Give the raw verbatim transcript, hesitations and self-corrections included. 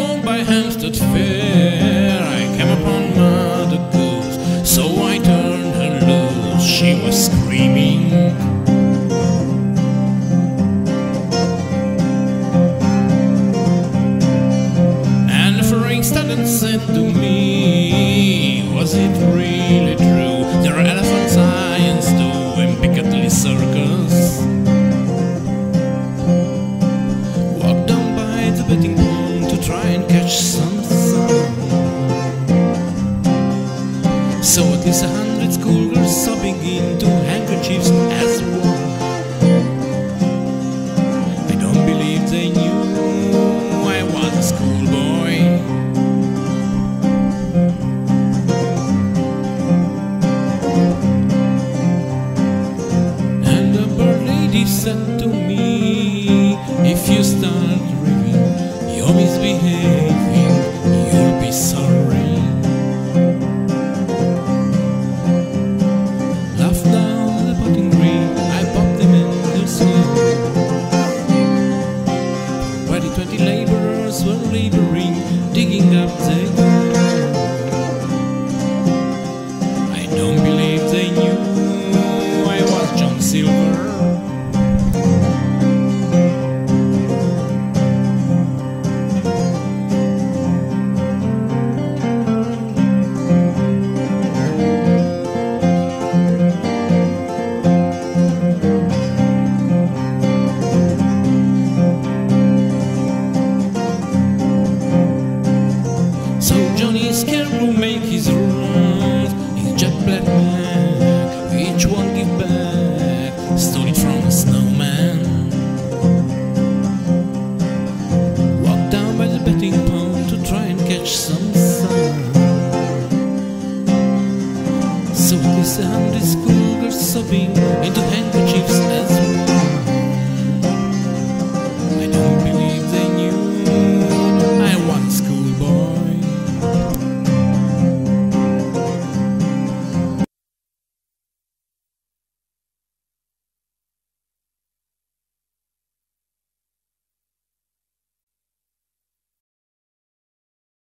along by Hampstead Fair, I came upon Mother Goose, so I turned her loose. She was screaming, and the furring student said to me, was it really true? There are elephant science too in Piccadilly Circus. Walked down by the betting pond to try and catch some sun. So at least a hundred schoolgirls sobbing into handkerchiefs as one. I don't believe they knew I was a schoolboy. And the bird lady said to me, if you start raving, you're misbehaving, you'll be sorry. Laughed down the potting green, I popped them in the swing, where the twenty laborers were laboring, digging up the ground. I don't believe they knew I was John Silver. So Johnny Scarecrow make his runs, his jet black Mac, each one give back, stole it from a snowman. Walked down by the betting pond to try and catch some sun. So at least a hundred schoolgirls sobbing into